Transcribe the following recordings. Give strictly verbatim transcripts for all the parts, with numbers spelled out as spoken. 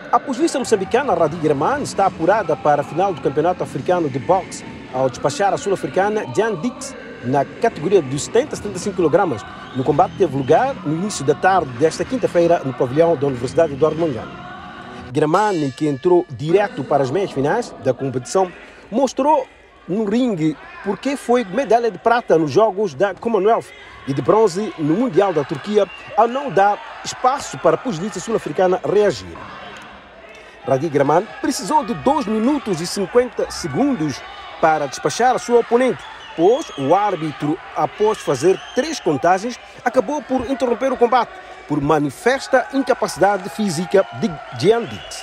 A polícia moçambicana Radi Graman está apurada para a final do Campeonato Africano de Boxe ao despachar a sul-africana Jan Dix na categoria dos setenta a setenta e cinco quilogramas. No combate teve lugar no início da tarde desta quinta-feira no pavilhão da Universidade Eduardo Mondlane. Graman, que entrou direto para as meias finais da competição, mostrou no ringue porque foi medalha de prata nos Jogos da Commonwealth e de bronze no Mundial da Turquia, ao não dar espaço para a pugilista sul-africana reagir. Radi Graman precisou de dois minutos e cinquenta segundos para despachar a sua oponente, pois o árbitro, após fazer três contagens, acabou por interromper o combate por manifesta incapacidade física de Jan Dix.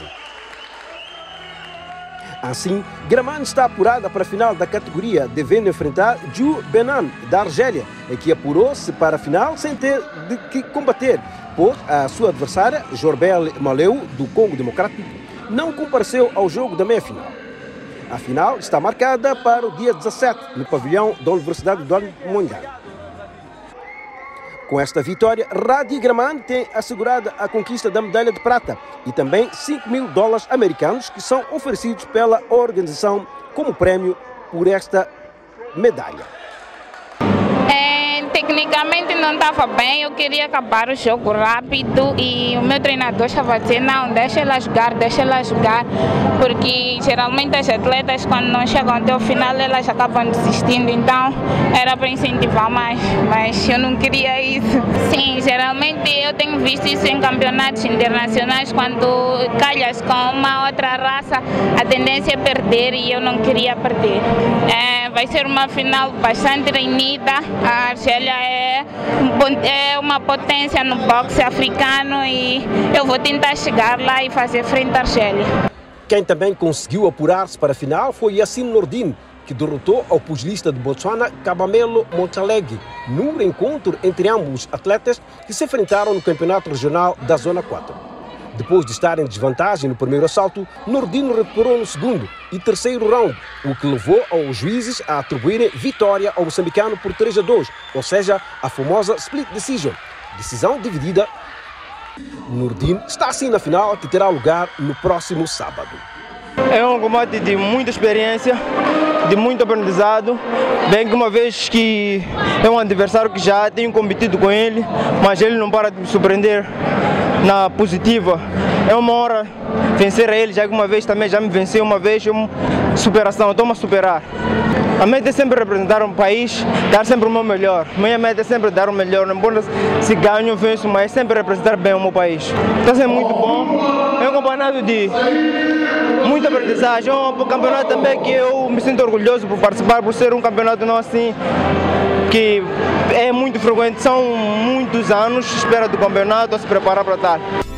Assim, Graman está apurada para a final da categoria, devendo enfrentar Ju Benan, da Argélia, que apurou-se para a final sem ter de que combater, pois a sua adversária, Jorbel Maleu, do Congo Democrático, não compareceu ao jogo da meia-final. A final está marcada para o dia dezassete, no pavilhão da Universidade Eduardo Mondlane. Com esta vitória, Radi Graman tem assegurado a conquista da medalha de prata e também cinco mil dólares americanos que são oferecidos pela organização como prémio por esta medalha. Tecnicamente não estava bem, eu queria acabar o jogo rápido e o meu treinador estava a dizer, não, deixa ela jogar, deixa ela jogar, porque geralmente as atletas quando não chegam até o final elas acabam desistindo, então era para incentivar mais, mas eu não queria isso. Sim, geralmente eu tenho visto isso em campeonatos internacionais, quando calhas com uma outra raça, a tendência é perder e eu não queria perder. É, vai ser uma final bastante renhida, a Argélia É, é uma potência no boxe africano e eu vou tentar chegar lá e fazer frente à Argélia. Quem também conseguiu apurar-se para a final foi Yassine Nordine, que derrotou ao pugilista de Botswana Kabamelo Montalegue, num encontro entre ambos atletas que se enfrentaram no Campeonato Regional da Zona quatro. Depois de estar em desvantagem no primeiro assalto, Nordine recuperou no segundo e terceiro round, o que levou aos juízes a atribuírem vitória ao moçambicano por três a dois, ou seja, a famosa split decision, decisão dividida. Nordine está assim na final, que terá lugar no próximo sábado. É um combate de muita experiência, de muito aprendizado, bem que uma vez que é um adversário que já tenho competido com ele, mas ele não para de me surpreender na positiva. É uma honra vencer a ele, já que uma vez também já me venceu uma vez, é uma superação, estou-me a superar. A meta é sempre representar um país, dar sempre o meu melhor. Minha meta é sempre dar o melhor, não importa se ganho ou venço, mas é sempre representar bem o meu país. Está sendo muito bom, é um campeonato de muita aprendizagem, é um campeonato também que eu me sinto orgulhoso por participar, por ser um campeonato não assim, que é muito frequente, são muitos anos à espera do campeonato, a se preparar para tal.